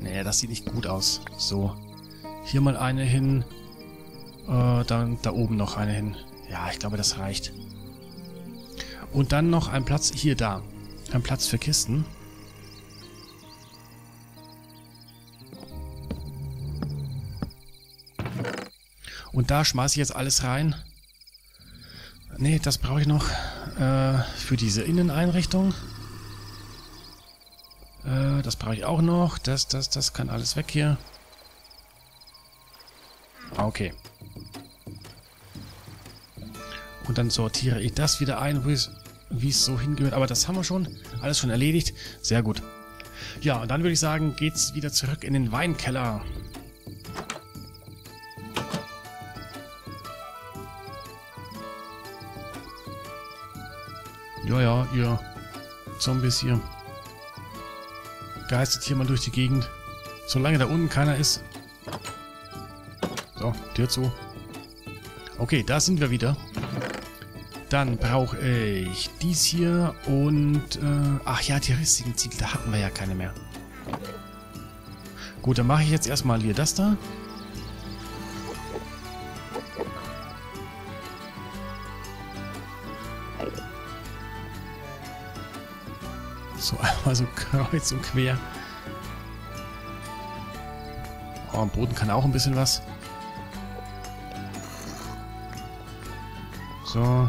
Nee, das sieht nicht gut aus. So. Hier mal eine hin. Dann da oben noch eine hin. Ja, ich glaube, das reicht. Und dann noch ein Platz hier, da. Ein Platz für Kisten. Und da schmeiße ich jetzt alles rein. Nee, das brauche ich noch für diese Inneneinrichtung. Das brauche ich auch noch. Das kann alles weg hier. Okay. Und dann sortiere ich das wieder ein, wie es so hingehört. Aber das haben wir schon. Alles schon erledigt. Sehr gut. Ja, und dann würde ich sagen, geht's wieder zurück in den Weinkeller. Ja, ihr Zombies hier. Geistert hier mal durch die Gegend. Solange da unten keiner ist. So, Tür zu. Okay, da sind wir wieder. Dann brauche ich dies hier und... ach ja, die rissigen Ziegel, da hatten wir ja keine mehr. Gut, dann mache ich jetzt erstmal hier das da. So einmal so kreuz und quer. Oh, am Boden kann auch ein bisschen was. So.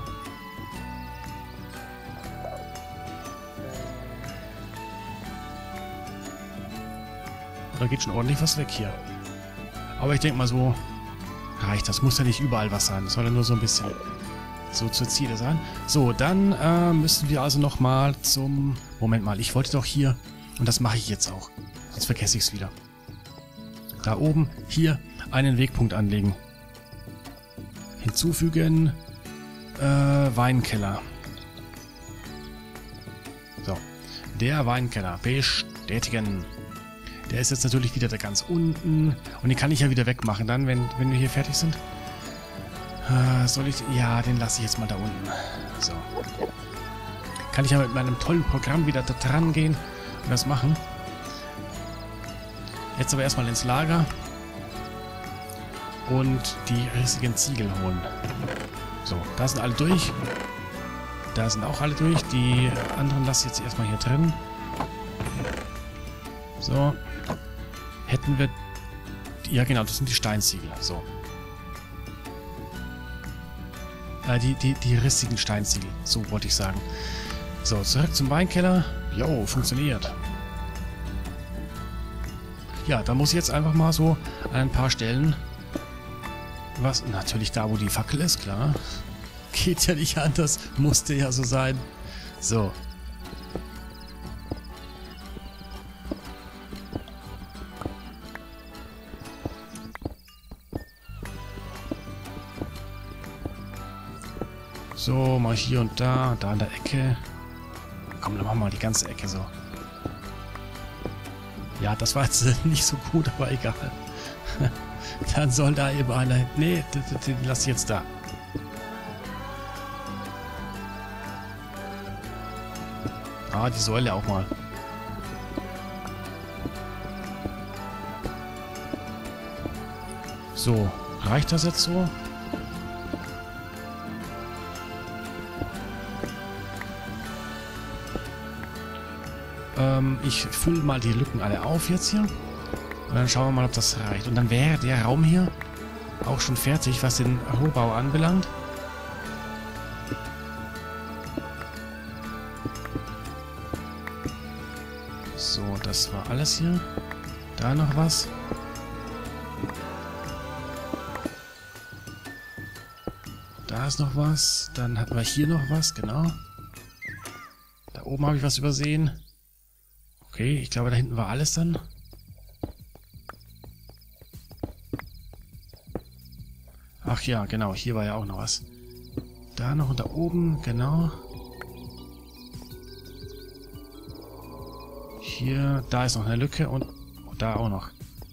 Da geht schon ordentlich was weg hier. Aber ich denke mal so reicht das. Muss ja nicht überall was sein. Das soll ja nur so ein bisschen so zur Ziele sein. So, dann müssen wir also nochmal zum... Moment mal, ich wollte doch hier... Und das mache ich jetzt auch. Sonst vergesse ich es wieder. Da oben, hier, einen Wegpunkt anlegen. Hinzufügen... Weinkeller. So. Der Weinkeller. Bestätigen. Der ist jetzt natürlich wieder da ganz unten. Und den kann ich ja wieder wegmachen dann, wenn wir hier fertig sind. Soll ich... Ja, den lasse ich jetzt mal da unten. So. Kann ich ja mit meinem tollen Programm wieder da dran gehen und das machen. Jetzt aber erstmal ins Lager. Und die riesigen Ziegel holen. So, da sind alle durch. Da sind auch alle durch. Die anderen lasse ich jetzt erstmal hier drin. So. Hätten wir... Ja, genau, das sind die Steinziegel. So. Die rissigen Steinziegel. So wollte ich sagen. So, zurück zum Weinkeller. Jo, funktioniert. Ja, da muss ich jetzt einfach mal so an ein paar Stellen... Was? Natürlich da, wo die Fackel ist, klar. Geht ja nicht anders. Musste ja so sein. So. So, mal hier und da an der Ecke. Komm, dann machen wir mal die ganze Ecke so. Ja, das war jetzt nicht so gut, aber egal. Dann soll da eben einer... Nee, den lass ich jetzt da. Ah, die Säule auch mal. So, reicht das jetzt so? Ich fülle mal die Lücken alle auf jetzt hier. Und dann schauen wir mal, ob das reicht. Und dann wäre der Raum hier auch schon fertig, was den Rohbau anbelangt. So, das war alles hier. Da noch was. Da ist noch was. Dann hatten wir hier noch was, genau. Da oben habe ich was übersehen. Okay, ich glaube, da hinten war alles dann. Ach ja, genau, hier war ja auch noch was. Da noch und da oben, genau. Hier, da ist noch eine Lücke und da auch noch.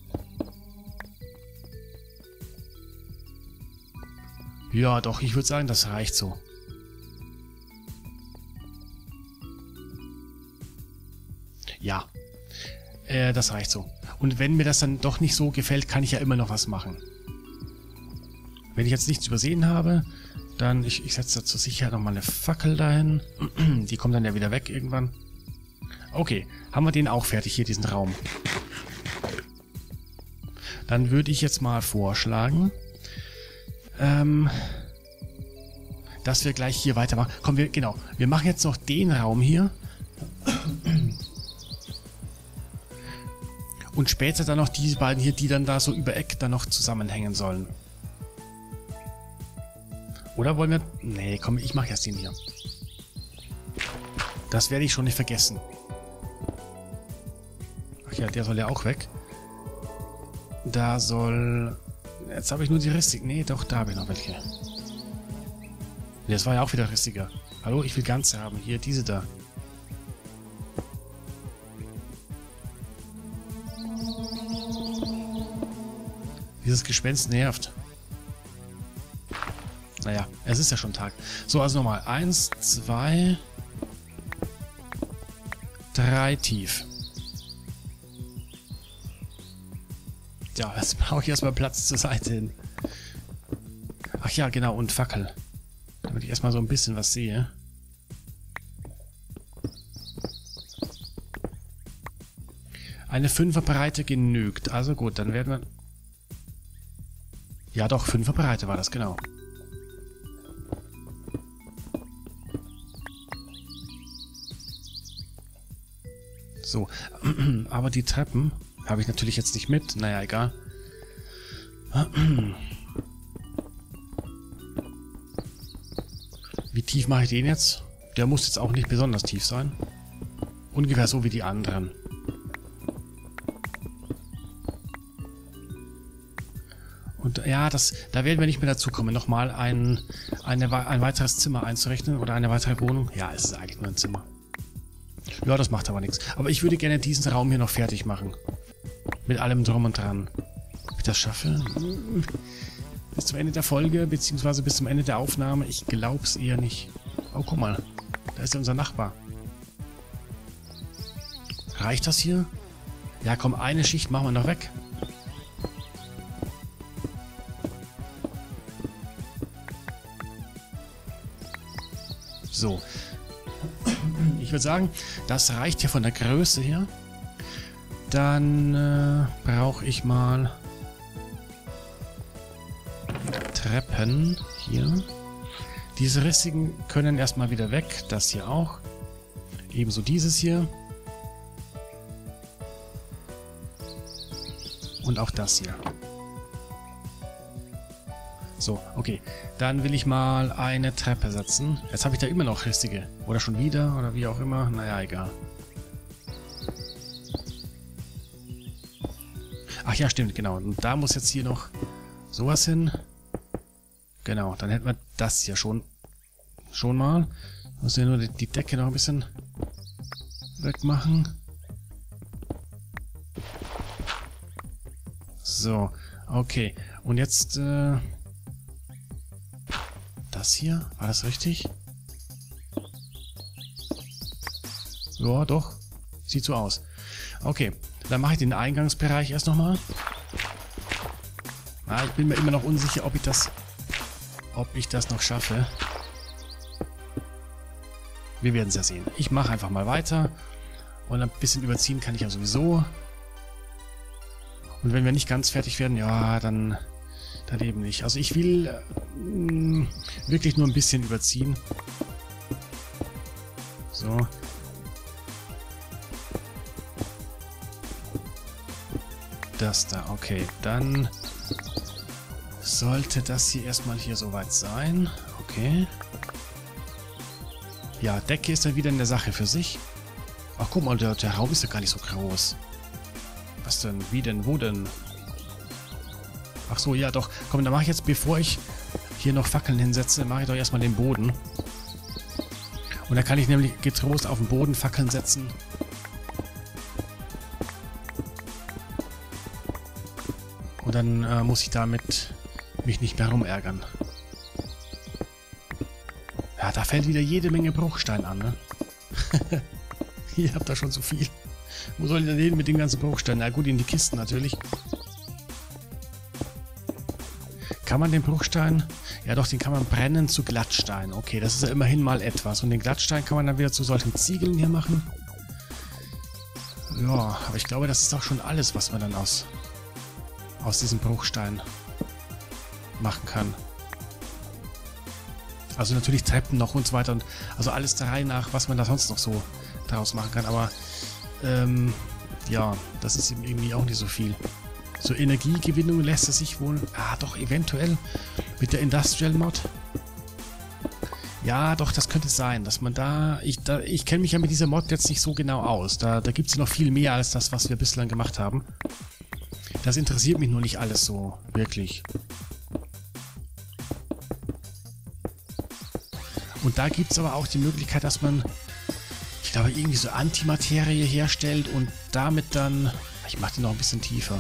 Ja, doch, ich würde sagen, das reicht so. Ja. Das reicht so. Und wenn mir das dann doch nicht so gefällt, kann ich ja immer noch was machen. Wenn ich jetzt nichts übersehen habe, dann, ich setze da zur Sicherheit nochmal eine Fackel dahin. Die kommt dann ja wieder weg irgendwann. Okay, haben wir den auch fertig hier, diesen Raum. Dann würde ich jetzt mal vorschlagen, dass wir gleich hier weitermachen. Komm, wir machen jetzt noch den Raum hier. Und später dann noch diese beiden hier, die dann da so über Eck dann noch zusammenhängen sollen. Oder wollen wir... Nee, komm, ich mache erst den hier. Das werde ich schon nicht vergessen. Ach ja, der soll ja auch weg. Da soll... Jetzt habe ich nur die Ristik. Nee, doch, da habe ich noch welche. Nee, das war ja auch wieder ristiger. Hallo, ich will ganze haben. Hier, diese da. Dieses Gespenst nervt. Naja, es ist ja schon Tag. So, also nochmal. 1, 2, 3 tief. Ja, jetzt brauche ich erstmal Platz zur Seite hin. Ach ja, genau, und Fackel. Damit ich erstmal so ein bisschen was sehe. Eine 5er Breite genügt. Also gut, dann werden wir... Ja doch, 5er Breite war das, genau. So, aber die Treppen habe ich natürlich jetzt nicht mit. Naja, egal. Wie tief mache ich den jetzt? Der muss jetzt auch nicht besonders tief sein. Ungefähr so wie die anderen. Und ja, da werden wir nicht mehr dazu kommen, nochmal ein weiteres Zimmer einzurechnen oder eine weitere Wohnung. Ja, es ist eigentlich nur ein Zimmer. Ja, das macht aber nichts. Aber ich würde gerne diesen Raum hier noch fertig machen. Mit allem drum und dran. Ob ich das schaffe? Bis zum Ende der Folge, beziehungsweise bis zum Ende der Aufnahme. Ich glaube es eher nicht. Oh, guck mal. Da ist ja unser Nachbar. Reicht das hier? Ja, komm, eine Schicht machen wir noch weg. So. Ich würde sagen, das reicht hier von der Größe her. Dann brauche ich mal Treppen hier. Diese rissigen können erstmal wieder weg. Das hier auch. Ebenso dieses hier. Und auch das hier. So, okay. Dann will ich mal eine Treppe setzen. Jetzt habe ich da immer noch rissige. Oder schon wieder, oder wie auch immer. Naja, egal. Ach ja, stimmt, genau. Und da muss jetzt hier noch sowas hin. Genau, dann hätten wir das hier schon mal. Muss ja nur die Decke noch ein bisschen wegmachen. So, okay. Und jetzt, das hier, war das richtig? Ja, doch. Sieht so aus. Okay, dann mache ich den Eingangsbereich erst nochmal. Ich bin mir immer noch unsicher, ob ich das noch schaffe. Wir werden es ja sehen. Ich mache einfach mal weiter. Und ein bisschen überziehen kann ich ja sowieso. Und wenn wir nicht ganz fertig werden, ja, dann eben nicht. Also ich will wirklich nur ein bisschen überziehen. So. Das da, okay. Dann sollte das hier erstmal hier soweit sein. Okay. Ja, Decke ist dann wieder in der Sache für sich. Ach, guck mal, der Raum ist ja gar nicht so groß. Was denn? Wie denn? Wo denn? Ach so, ja doch. Komm, dann mache ich jetzt, bevor ich hier noch Fackeln hinsetze, mache ich doch erstmal den Boden. Und da kann ich nämlich getrost auf den Boden Fackeln setzen. Und dann muss ich damit mich nicht mehr rumärgern. Ja, da fällt wieder jede Menge Bruchstein an, ne? Ihr habt da schon so viel. Wo soll ich denn hin mit den ganzen Bruchsteinen? Na gut, in die Kisten natürlich. Kann man den Bruchstein... Ja doch, den kann man brennen zu Glattstein. Okay, das ist ja immerhin mal etwas. Und den Glattstein kann man dann wieder zu solchen Ziegeln hier machen. Ja, aber ich glaube, das ist auch schon alles, was man dann aus diesem Bruchstein machen kann. Also natürlich Treppen noch und so weiter. Und also alles der Reihe nach, was man da sonst noch so daraus machen kann. Aber ja, das ist eben irgendwie auch nicht so viel. So Energiegewinnung lässt es sich wohl... Ah, doch, eventuell mit der Industrial Mod. Ja, doch, das könnte sein, dass man da... Ich kenne mich ja mit dieser Mod jetzt nicht so genau aus. Da gibt es ja noch viel mehr als das, was wir bislang gemacht haben. Das interessiert mich nur nicht alles so, wirklich. Und da gibt es aber auch die Möglichkeit, dass man... Ich glaube, irgendwie so Antimaterie herstellt und damit dann... Ich mache die noch ein bisschen tiefer.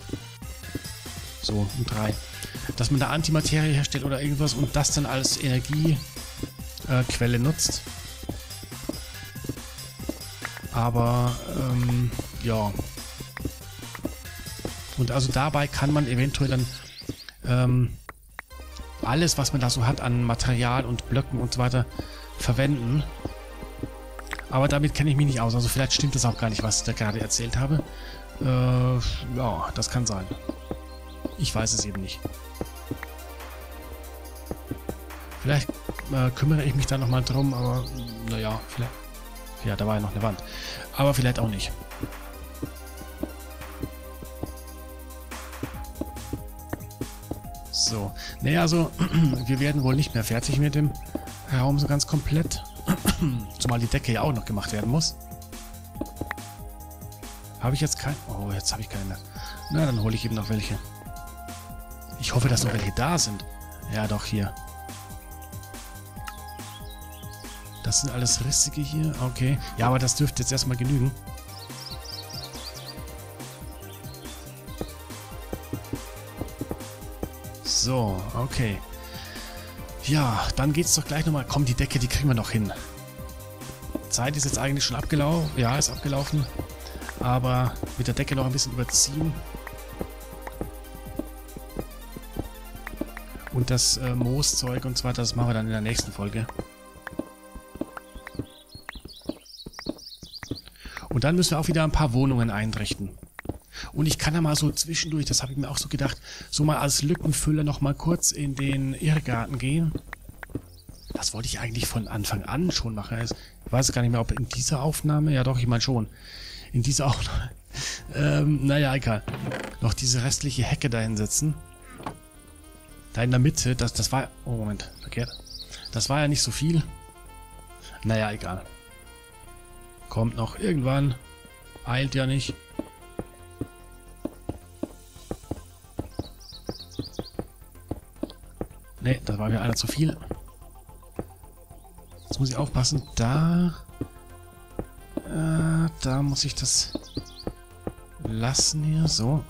So, um 3. Dass man da Antimaterie herstellt oder irgendwas und das dann als Energiequelle nutzt. Aber, ja. Und also dabei kann man eventuell dann alles, was man da so hat an Material und Blöcken und so weiter, verwenden. Aber damit kenne ich mich nicht aus. Also vielleicht stimmt das auch gar nicht, was ich da gerade erzählt habe. Ja, das kann sein. Ich weiß es eben nicht. Vielleicht kümmere ich mich da nochmal drum, aber naja, vielleicht... Ja, da war ja noch eine Wand. Aber vielleicht auch nicht. So. Naja, also wir werden wohl nicht mehr fertig mit dem Raum so ganz komplett. Zumal die Decke ja auch noch gemacht werden muss. Habe ich jetzt kein... Oh, jetzt habe ich keine. Na, dann hole ich eben noch welche. Ich hoffe, dass noch welche da sind. Ja, doch, hier. Das sind alles rissige hier. Okay. Ja, aber das dürfte jetzt erstmal genügen. So, okay. Ja, dann geht's doch gleich nochmal. Komm, die Decke, die kriegen wir noch hin. Zeit ist jetzt eigentlich schon abgelaufen. Ja, ist abgelaufen. Aber mit der Decke noch ein bisschen überziehen. Und das Mooszeug und so weiter, das machen wir dann in der nächsten Folge. Und dann müssen wir auch wieder ein paar Wohnungen einrichten. Und ich kann ja mal so zwischendurch, das habe ich mir auch so gedacht, so mal als Lückenfüller noch mal kurz in den Irrgarten gehen. Das wollte ich eigentlich von Anfang an schon machen. Ich weiß gar nicht mehr, ob in dieser Aufnahme, ja doch, ich meine schon. In dieser Aufnahme, naja, egal. Noch diese restliche Hecke da hinsetzen. Da in der Mitte, das war... Oh, Moment, verkehrt. Das war ja nicht so viel. Naja, egal. Kommt noch irgendwann. Eilt ja nicht. Ne, das war mir einer zu viel. Jetzt muss ich aufpassen. Da muss ich das lassen hier. So.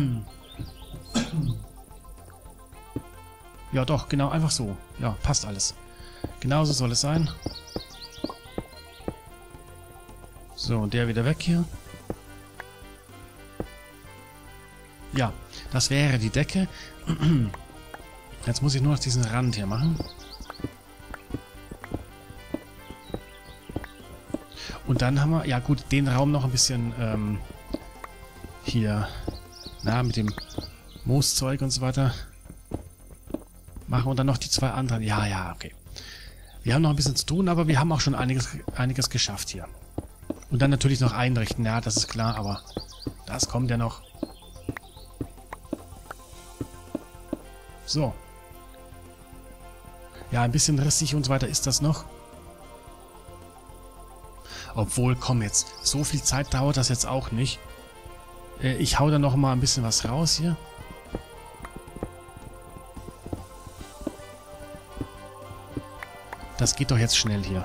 Ja, doch, genau, einfach so. Ja, passt alles. Genauso soll es sein. So, und der wieder weg hier. Ja, das wäre die Decke. Jetzt muss ich nur noch diesen Rand hier machen. Und dann haben wir, ja gut, den Raum noch ein bisschen hier, na, mit dem Mooszeug und so weiter machen und dann noch die zwei anderen. Ja, ja, okay. Wir haben noch ein bisschen zu tun, aber wir haben auch schon einiges geschafft hier. Und dann natürlich noch einrichten, ja, das ist klar, aber das kommt ja noch. So. Ja, ein bisschen rissig und so weiter ist das noch. Obwohl, komm jetzt, so viel Zeit dauert das jetzt auch nicht. Ich hau da noch mal ein bisschen was raus hier. Das geht doch jetzt schnell hier.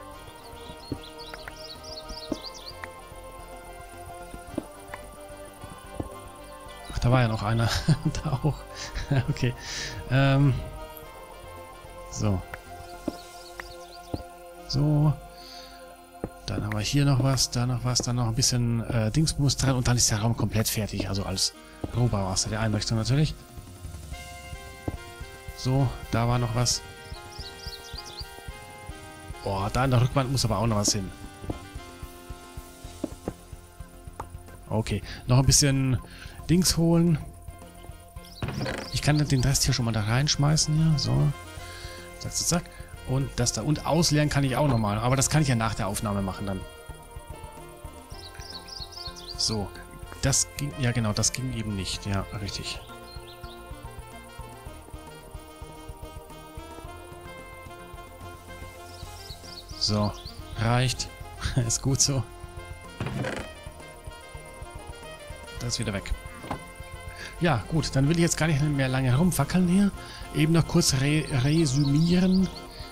Ach, da war ja noch einer. Da auch. Okay. So. So. Dann haben wir hier noch was, da noch was, dann noch ein bisschen Dingsbums dran und dann ist der Raum komplett fertig. Also als Rohbauwasser der Einrichtung natürlich. So, da war noch was. Boah, da in der Rückwand muss aber auch noch was hin. Okay, noch ein bisschen Dings holen. Ich kann den Rest hier schon mal da reinschmeißen hier. So. Zack, zack, zack. Und das da. Und ausleeren kann ich auch nochmal. Aber das kann ich ja nach der Aufnahme machen dann. So. Das ging. Ja genau, das ging eben nicht. Ja, richtig. So. Reicht. Ist gut so. Das ist wieder weg. Ja, gut, dann will ich jetzt gar nicht mehr lange herumfackeln hier. Eben noch kurz resümieren.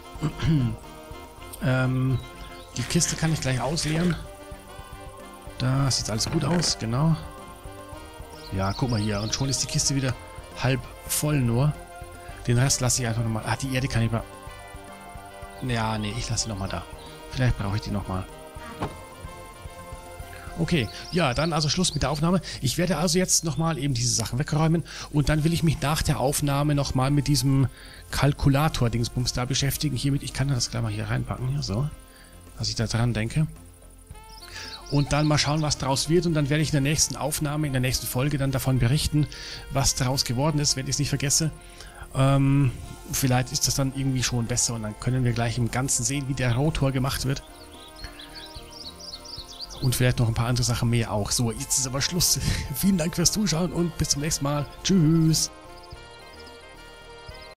Die Kiste kann ich gleich ausleeren. Da sieht alles gut aus, genau. Ja, guck mal hier. Und schon ist die Kiste wieder halb voll nur. Den Rest lasse ich einfach nochmal. Ah, die Erde kann ich mal... Ja, nee, ich lasse sie nochmal da. Vielleicht brauche ich die nochmal. Okay, ja, dann also Schluss mit der Aufnahme. Ich werde also jetzt nochmal eben diese Sachen wegräumen und dann will ich mich nach der Aufnahme nochmal mit diesem Kalkulator-Dingsbums da beschäftigen. Hiermit, ich kann das gleich mal hier reinpacken, hier so, dass ich da dran denke. Und dann mal schauen, was draus wird und dann werde ich in der nächsten Aufnahme, in der nächsten Folge dann davon berichten, was daraus geworden ist, wenn ich es nicht vergesse. Vielleicht ist das dann irgendwie schon besser und dann können wir gleich im Ganzen sehen, wie der Rotor gemacht wird. Und vielleicht noch ein paar andere Sachen mehr auch. So, jetzt ist aber Schluss. Vielen Dank fürs Zuschauen und bis zum nächsten Mal. Tschüss.